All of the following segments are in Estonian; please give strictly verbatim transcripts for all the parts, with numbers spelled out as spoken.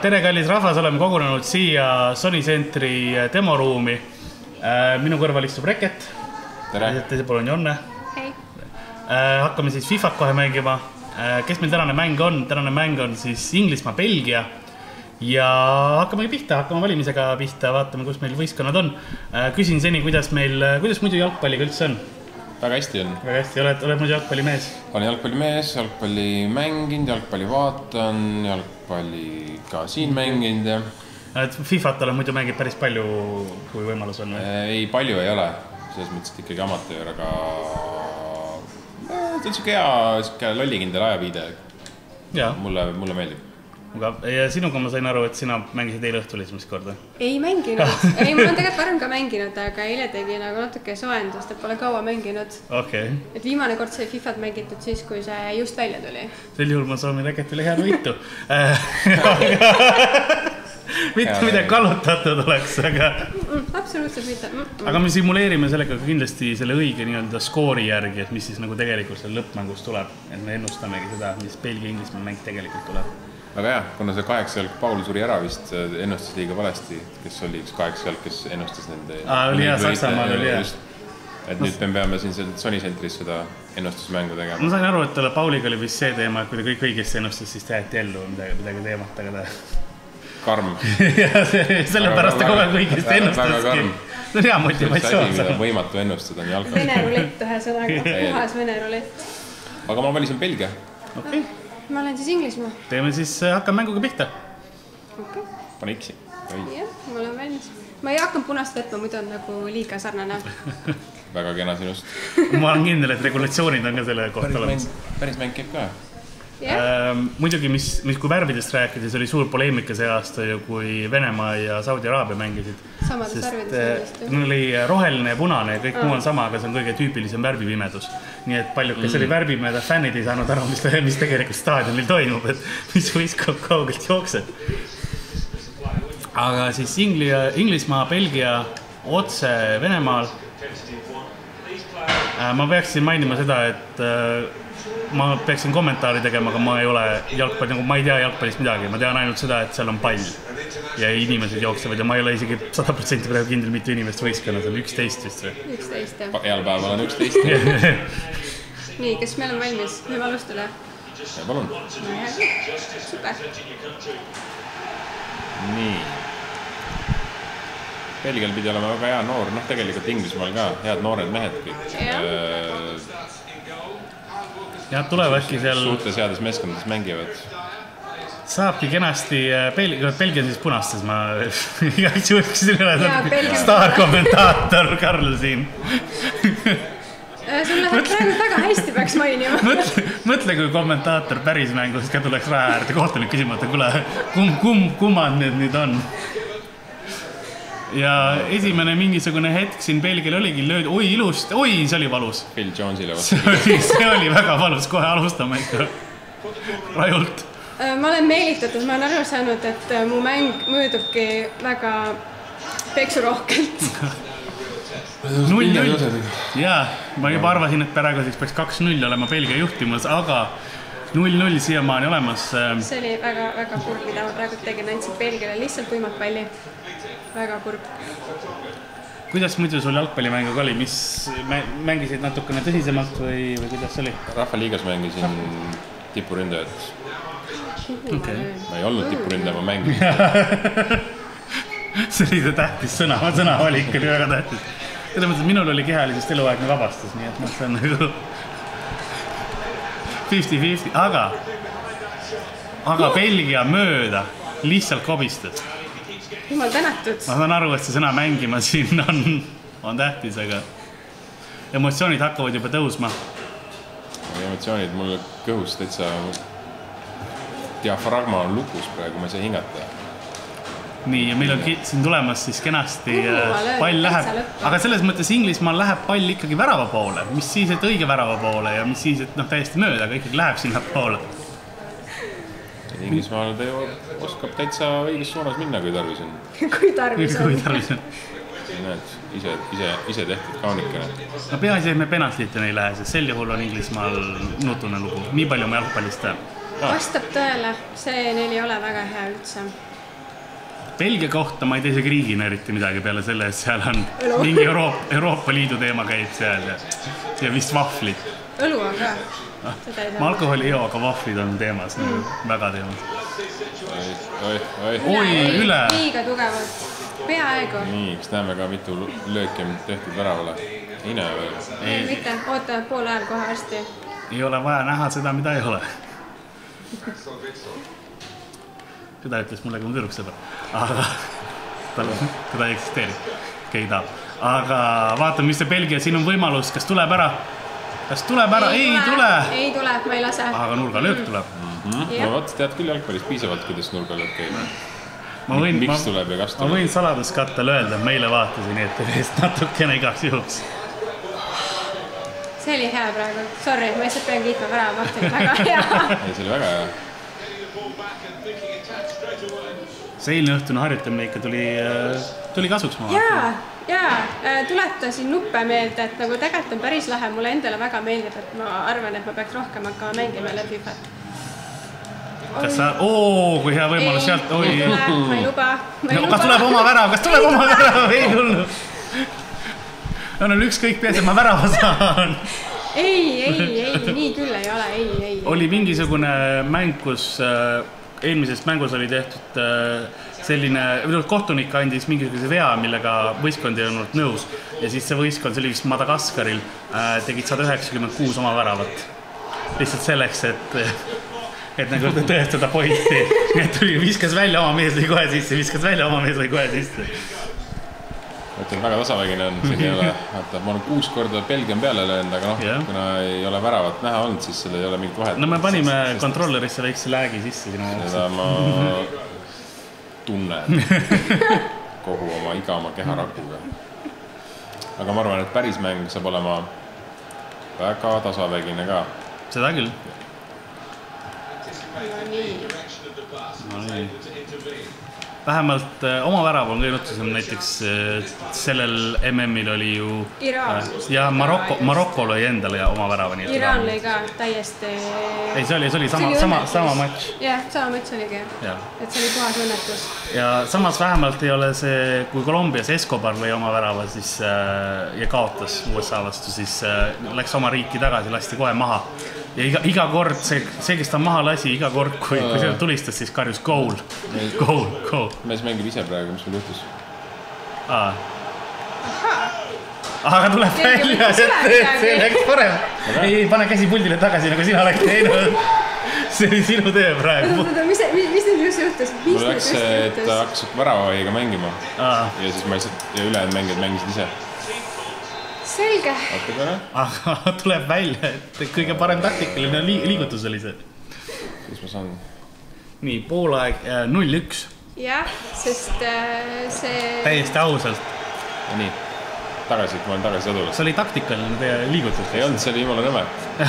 tere kallis rahvas, oleme kogunenud siia Sony Centri demoruumi. Minu kõrval istub Reket. Tere. Teise pool on Jonne. Hei. Hakkame siis FIFAt kohe mängima. Kes meil tänane mäng on? Tänane mäng on siis Inglismaa, Belgia. Ja hakkame pihta, hakkame valimisega pihta, vaatame, kus meil võistkonnad on. Küsin seni, kuidas meil, kuidas muidu jalgpalliga üldse on? Väga hästi on. Väga hästi, oled, oled muidu jalgpallimees? Olen jalgpallimees, jalgpalli mänginud, jalgpalli vaatan, jalgpalli ka siin mänginud. Ja... FIFAt olen muidu mängid päris palju, kui võimalus on? Ei, palju ei ole. Selles mõttes, et ikkagi amatöör, aga ta on hea lollikindel ajaviide. Mulle, mulle meeldib. Ja sinuga ma sain aru, et sina mängisid eile õhtul esimest korda? Ei mänginud. Ei, mul on tegelikult varem ka mänginud, aga eile tegi nagu natuke soendust, et pole kaua mänginud. Okay. Et viimane kord sai FIFAt mängitud siis, kui see just välja tuli. Sel juhul ma soovin Reketile head võitu. Mitte midagi kallutatud oleks, aga... Absoluutselt mitte. Aga me simuleerime sellega kindlasti selle õige nii-öelda skoori järgi, et mis siis nagu tegelikult selle lõppmängus tuleb. Et me ennustamegi seda, mis Belgia-Inglismaa mäng tegelikult tuleb. Aga jah, kuna see kaheksa jalg Paul suri ära vist ennustas liiga valesti, kes oli üks kaheksa jalg, kes ennustas nende... Aa, oli hea, Saksamaal oli hea. Et nüüd me peame siin Sony Centris seda ennustusmängu tegema. Ma sain aru, et Pauliga oli vist see teema, et kui ta kõik õigesti ennustas, siis tehti ellu midagi teemat, aga ta... Karm. Ja sellepärast ta kogu aeg õigesti ennustaski. See on hea motivatsioon. See asi, mida võimatu ennustada on jalgpalli. Vene rulett ühe sõnaga, puhas Vene rulett. Aga ma valisin Belgia. Okei. Ma olen siis Inglismaa. Teeme siis, hakkame mänguga pihta. Okay. Pane X-i. Jah, ma olen valmis. Ma ei hakkan punast võtma, muidu on nagu liiga sarnane. Väga kena sinust. Ma olen kindel, et regulatsioonid on ka selle kohta olemas. Päris mäng käib ka. Ähm, muidugi, mis, mis kui värvidest rääkides, oli suur poleemika see aasta ju, kui Venemaa ja Saudi Araabia mängisid. Samades värvides. Neil oli roheline ja punane ja kõik muu on sama, aga see on kõige tüüpilisem värvipimedus. Nii et palju, kes oli värvimeda fännid ei saanud aru, mis, mis tegelikult staadionil toimub, et mis võistkond kaugelt jookseb. Aga siis Ingli, Inglismaa, Belgia, otse Venemaal. Ma peaksin mainima seda, et ma peaksin kommentaari tegema, aga ma ei ole jalgpalli, nagu ma ei tea jalgpallist midagi. Ma tean ainult seda, et seal on pall ja inimesed jooksevad ja ma ei ole isegi sada protsenti praegu kindel mitu inimest võistkonna, see on üksteist vist või? üksteist, jah. Heal päeval on üksteist. Nii, kes meil on valmis? Võime alustada? Ja, palun. Super. Nii. Belgial pidi olema väga hea noor, noh tegelikult Inglismaal ka head noored mehed kõik. Ja tuleb äkki seal... Suhtes heades meeskondades mängivad. Saabki kenasti, Belgia on siis punastes, ma igaks juhuksin üle staarkommentaator Karl siin. Sul läheb praegu väga hästi peaks mainima. Mõtle, mõtle kui kommentaator päris mängus ka tuleks raja äärde kohtunik küsimata, kule, kum, kum, kummad need nüüd on? Ja esimene mingisugune hetk siin Belgial oligi lööd, oi ilust, oi, see oli valus. Phil Jonesile vastu. See oli, see oli väga valus, kohe alustame ikka rajult. Ma olen meelitatud, ma olen aru saanud, et mu mäng mõõdubki väga peksurohkelt. null null. Jaa, ma juba arvasin, et praeguseks peaks kaks null olema Belgia juhtimas, aga null null siiamaani olemas. See oli väga, väga kurb, mida ma praegu tegin, andsin Belgiale lihtsalt võimat palli. Väga kurb. Kuidas muidu sul jalgpallimänguga oli? Mis mängisid natukene tõsisemalt või, või kuidas see oli? Rahvaliigas mängisin tipuründajat. Okay. Ma ei olnud tipuründaja, ma mängisin. See oli see tähtis sõna, sõna valik oli väga tähtis. Selle mõttes, et minul oli kehalisest eluaegne vabastus, nii et see on nagu viiskümmend viiskümmend, aga aga Belgia mööda lihtsalt kobistas. Jumal tänatud. Ma saan aru, et see sõna mängima siin on, on tähtis, aga emotsioonid hakkavad juba tõusma. Emotsioonid mul kõhus täitsa diafragma on lukus praegu, ma ei saa hingata. Nii, ja meil on siin tulemas siis kenasti pall läheb, aga selles mõttes Inglismaal läheb pall ikkagi värava poole, mis siis, et õige värava poole ja mis siis, et noh, täiesti mööda, aga ikkagi läheb sinna poole. Inglismaal ta ju oskab täitsa õiges suunas minna, kui tarvis on. Kui tarvis on. Kui tarvis on. Näed, ise, ise, ise tehtud kaunikene. No peaasi, et me penaltiteni ei lähe, sest sel juhul on Inglismaal nutune lugu. Nii palju ma jalgpallist tean. Vastab tõele, see neil ei ole väga hea üldse. Belgia kohta ma ei tea isegi riigina eriti midagi peale selle, et seal on mingi Euroopa, Euroopa Liidu teema käib seal ja, ja vist vahvlid. Õlu on ka. Ma alkoholi ei joo, aga vahvlid on teemas, mm. väga teemas. Oi, oi, oi. Oi, üle. Liiga tugevalt. Peaaegu. Nii, kas näeme ka mitu lööki on tehtud väravale? Ei näe veel. Ei, mitte, oota pool ajal kohe varsti. Ei ole vaja näha seda, mida ei ole. Seda ütles mulle kui mu tüdruksõber. Aga tal teda ei eksisteeri. Keegi tahab. Aga vaatame, mis see Belgia, siin on võimalus. Kas tuleb ära? Kas tuleb ära? Ei, ei tule. Ei tule, ma ei lase. Aga nurgalöök tuleb. Mm-hmm. Ma vaat, tead küll jalgpallis piisavalt, kuidas nurgalöök käib. Ma võin, Miks ma, tuleb ja kas tuleb? Ma võin saladuskattel öelda, et meile vaatasin, et teist natukene igaks juhuks. See oli hea praegu. Sorry, ma lihtsalt pean kiitma värava Martin. Väga hea. Ei, see oli väga hea. See eilne õhtune harjutamine ikka tuli, tuli kasuks ma vaatan. Jaa, jaa. Tuletasin nuppe meelde, et nagu tegelikult on päris lahe. Mulle endale väga meeldib, et ma arvan, et ma peaks rohkem hakkama mängima läbi FIFA-t. Kas sa... Oo, kui hea võimalus sealt... Ei, ei tule, ma ei luba. Ma ei no, luba. Kas tuleb oma värav? Kas tuleb oma värav? Ei tulnud. On ükskõik peas, et ma värava saan. Ei, ei, ei, nii küll ei ole, ei, ei. Oli mingisugune mäng, kus eelmisest mängus oli tehtud selline, kohtunik andis mingisuguse vea, millega võistkond ei olnud nõus. Ja siis see võistkond, see oli vist Madagaskaril, tegid sada üheksakümmend kuus oma väravat. Lihtsalt selleks, et, et nagu tõestada pointi. Et viskas välja oma mees või kohe sisse, viskas välja oma mees või kohe sisse. Mõtlen, väga tasavägine on, siin ei ole, vaata, ma olen kuus korda Belgian peale löönud, aga noh, yeah. kuna ei ole väravat näha olnud, siis seal ei ole mingit vahet. No me panime sest, kontrollerisse väikse läägi sisse sinu jaoks. Seda ma tunnen kogu oma iga oma keharakuga. Aga ma arvan, et päris mäng saab olema väga tasavägine ka. Seda küll. No nii. No nii. Vähemalt äh, oma värav on kõinutusem, näiteks äh, sellel M M-il oli ju... Iraan. Äh, ja Marokko, Marokko lõi endale ja oma värava. Nii, Iraan lõi ka täiesti... Ei, see oli, see oli sama, see sama, sama matš. Jah, sama matš oligi. Et see oli puhas õnnetus. Ja samas vähemalt ei ole see, kui Kolumbias Escobar lõi oma värava siis, äh, ja kaotas U S A vastu, siis äh, läks oma riiki tagasi, lasti kohe maha. Ja iga, iga kord, see, see, kes ta maha lasi, iga kord, kui, kui see tulistas, siis karjus goal. Goal, goal. Mees mängib ise praegu, mis meil juhtus? Aa. Aga tuleb välja, et see läks parem. Ei, pane käsi puldile tagasi, nagu sina läks teinud. See oli sinu töö praegu. Mis, mis nüüd just juhtus? Mul läks, et ta hakkas väravavaiga mängima. Aa. Ja siis ma lihtsalt, ja ülejäänud mängijad mängisid ise. Selge. Aga tuleb välja, et kõige parem taktikaline liigutus oli see. Kus ma saan? Nii, poolaeg null üks. Jah, sest see... Täiesti ausalt. Ja nii, tagasi, ma olen tagasi sõdulas. See oli taktikaline teie liigutus. Ei olnud, see oli jumala nõme.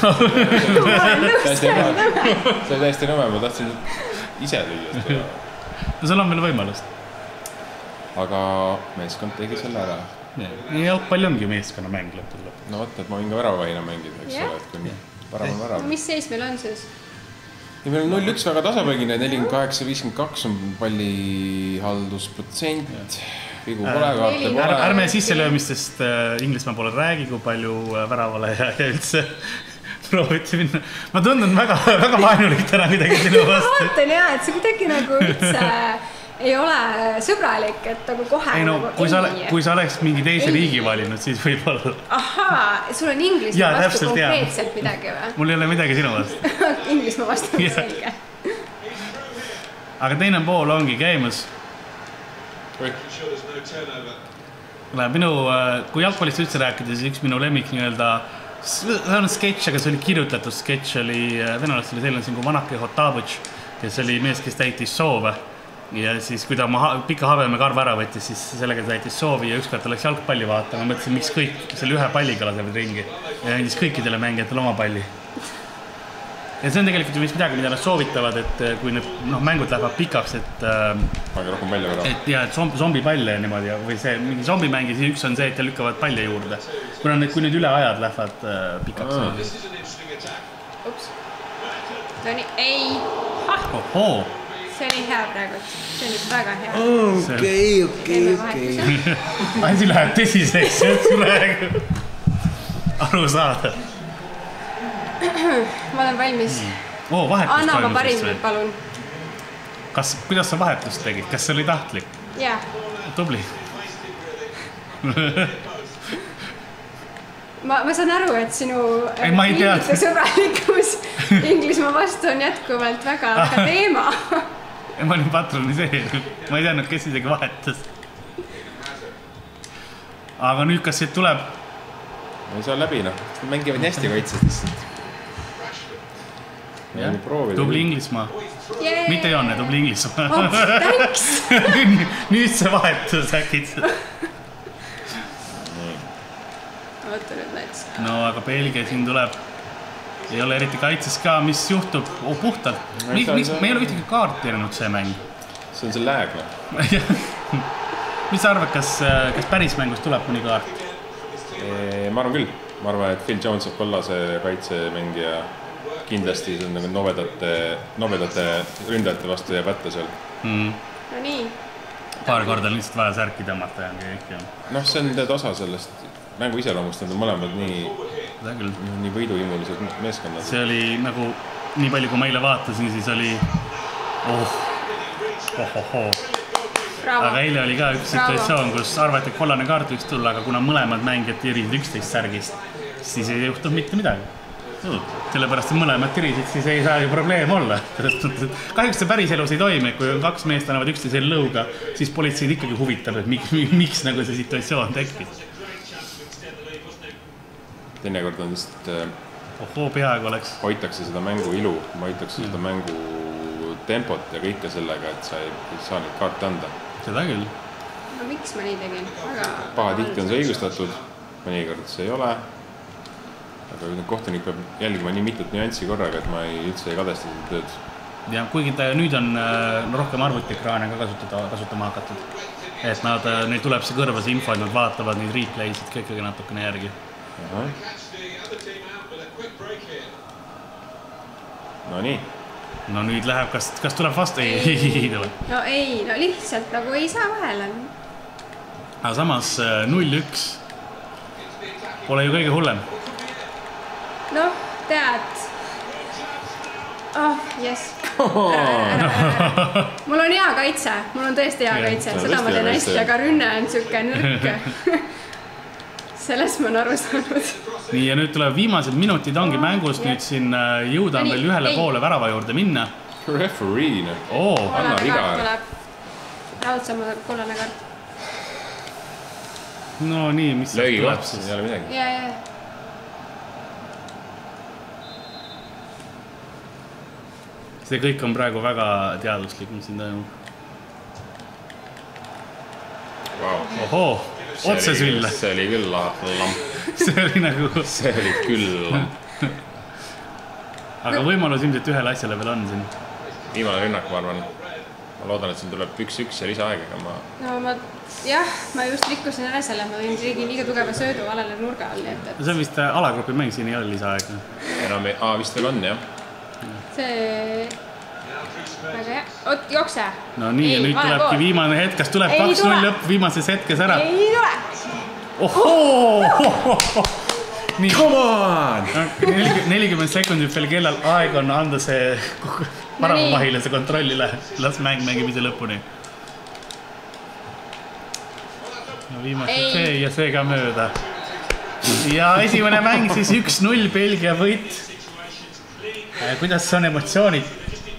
See oli täiesti nõme, ma tahtsin ise lüüa. No sul on veel võimalust. Aga meeskond tegi selle ära. Nii jalgpall ongi meeskonna mäng lõpul. No võtta, et ma võin ka väravavaina mängida, eks ole, et kui värav on värav. Mis seis meil on siis? Ja meil on null üks väga tasapägine, nelikümmend kaheksa viiskümmend kaks on pallihaldusprotsent. Vigu pole, kaarte pole. Ärme sisselöömistest Inglismaa poole räägi, kui palju väravale ja üldse prooviti minna. Ma tundun väga, väga vaenulik täna midagi sinu vastu. Ma vaatan jah, et see kuidagi nagu üldse... ei ole sõbralik, et nagu kohe ei no, nagu kui, sa ole, kui sa oleks mingi teise ei. riigi valinud, siis võib olla. Ahaa, sul on Inglismaa ja, vastu konkreetselt jah. midagi või? Mul ei ole midagi sinu vastu. Inglismaa vastu on selge. Aga teine pool ongi käimas. Minu, kui jalgpallist üldse rääkida, siis üks minu lemmik nii-öelda, see on sketš, aga see oli kirjutatud sketš, oli venelast oli selline siin kui Vanake Hotabuch, kes oli mees, kes täitis soove. Ja siis, kui ta oma pika habeme karva ära võttis, siis sellega täitis soovi ja ükskord ta läks jalgpalli vaatama. Ma mõtlesin, miks kõik selle ühe palliga lasevad ringi ja andis kõikidele mängijatele oma palli. Ja see on tegelikult ju midagi, mida nad soovitavad, et kui need no, mängud lähevad pikaks, et, et, ja, et zombi palle ja niimoodi, või see mingi zombi mängi, siis üks on see, et te lükkavad palle juurde. Kuna need, kui need üle ajad lähevad äh, pikaks. Ups. No nii, ei. Ohoo. see oli hea praegu, see oli väga hea. okei, okei, okei. Asi läheb tõsiseks, et praegu aru saada. Ma olen valmis. Oo, vahetus Anna ma toimus parim, veel. palun. Kas, kuidas sa vahetust tegid? Kas see oli tahtlik? Jaa. Tubli. Ma, ma saan aru, et sinu ei, ma ei tea. sõbralikkus Inglismaa vastu on jätkuvalt väga, väga teema. Ma olin patroniseerinud. Ma ei teadnud, kes isegi vahetas. Aga nüüd, kas siit tuleb? Ma ei saa läbi, noh. Mängivad nii hästi kaitses lihtsalt. Ja, tubli Inglismaa. Yay! Mitte Joonne, tubli Inglismaa. Oh, thanks! Nüüd see vahetus äkitselt. Oota nüüd näits. No, aga Belgia siin tuleb. Ei ole eriti kaitses ka, mis juhtub oh, puhtalt. Mis, mis, me ei ole ühtegi kaarti erinud see mäng. See on see lääg, noh. Mis sa arvad, kas, kas päris mängus tuleb mõni kaart? Ma arvan küll. Ma arvan, et Phil Jones saab kollase kaitsemängija kindlasti see on nagu novedate, novedate ründajate vastu ja pätta seal. Mm. No nii. Paar korda on lihtsalt vaja särki tõmmata ja kõik. Noh, see on tead osa sellest mängu iseloomust, need on mõlemad nii, nii võiduimulised meeskonnad. See oli nagu, nii palju kui ma eile vaatasin, siis oli oh, oh, oh, oh. Aga eile oli ka üks situatsioon, kus arvati, et kollane kaart võiks tulla, aga kuna mõlemad mängijad tirisid üksteist särgist, siis ei juhtunud mitte midagi. Hmm. Sellepärast, et mõlemad tirisid, siis ei saa ju probleem olla. Kahjuks see päris elus ei toimi, kui on kaks meest annavad üksteisel lõuga, siis politseid ikkagi huvitab, et miks, miks nagu see situatsioon tekkis. Teinekord on vist Ohoo, peaaegu oleks. Hoitakse seda mängu ilu, hoitakse seda mängu tempot ja kõike sellega, et sa ei, ei saa neid kaarte anda. Seda küll. No miks ma nii tegin? Aga... Paha tihti on see õigustatud, mõnikord see ei ole. Aga kohtunik peab jälgima nii mitut nüanssi korraga, et ma ei, üldse ei kadesta seda tööd. Ja kuigi ta nüüd on no, rohkem arvutiekraane ka kasutada, kasutama hakatud. Et nad, neil tuleb see kõrva see info, et nad vaatavad neid replaysid kõikegi natukene järgi. Aha. No nii. No nüüd läheb, kas, kas tuleb vastu? Ei, ei, ei tule. No ei, no lihtsalt nagu ei saa vahele. Aga samas null üks pole ju kõige hullem. Noh, tead. Oh, yes. Mul on hea kaitse, mul on tõesti hea kaitse, seda ma teen hästi, aga rünne on siuke nõrk. Sellest ma olen aru saanud. Nii, ja nüüd tuleb viimased minutid ongi mängus, nüüd siin jõuda on veel ühele poole värava juurde minna. Referee, oo, Anna Rigar. Raudsama kollane kaart. No nii, mis löögi koht, siis ei ole midagi. Ja, ja. See kõik on praegu väga teaduslik, mis siin toimub. Wow. Ohoo, otse sülle. See oli küll lamp. See oli nagu... See oli küll lamp. Aga võimalus ilmselt ühele asjale veel on siin. Viimane rünnak, ma arvan. Ma loodan, et siin tuleb üks-üks ja lisaaega. Ma... No ma... Jah, ma just rikkusin ära selle, ma võin tegin liiga tugeva söödu valele nurga all. Et, et... See on vist alagrupi mäng, siin ei ole lisaaega. Enam ei... Aa, vist veel on, jah. See... Väga hea. Oot, jookse. No nii, ja nüüd tulebki viimane hetk. Kas tuleb kaks null lõpp viimases hetkes ära? Ei tule. Ohoo! Nii. Come on! nelikümmend sekundit veel kellal aeg on anda see paramavahile see kontrollile. Las mäng mängimise lõpuni. No viimase see ja see ka mööda. Ja esimene mäng siis üks null Belgia võit. Kuidas on emotsioonid?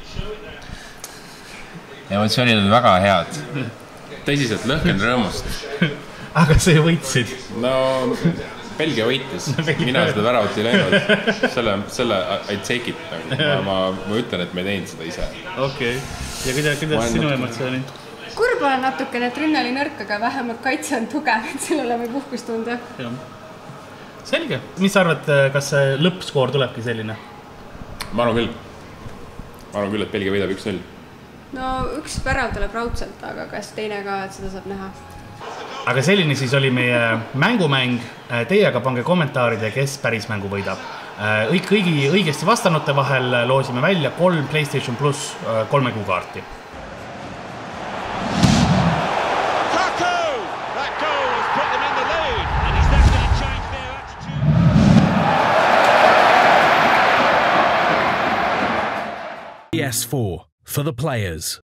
Emotsioonid on väga head. Tõsiselt lõhken rõõmust. Aga sa ju võitsid. No, Belgia võitis. Mina seda väravat ei läinud. Selle, selle I take it. Ma, ma, ma ütlen, et me ei teinud seda ise. Okei. Ja kuidas, kuidas sinu emotsioonid? Kurb on natukene, et rünne oli nõrk, aga vähemalt kaitse on tugev, et sellele võib uhkust tunda. Selge. Mis sa arvad, kas see lõppskoor tulebki selline? Ma arvan küll. Ma arvan küll, et Belgia võidab üks null. No üks pärav tuleb raudselt, aga kas teine ka, et seda saab näha. Aga selline siis oli meie mängumäng. Teie aga pange kommentaaride, kes päris mängu võidab. Kõigi õigesti vastanute vahel loosime välja kolm PlayStation Plus kolme kuu kaarti. four for the players.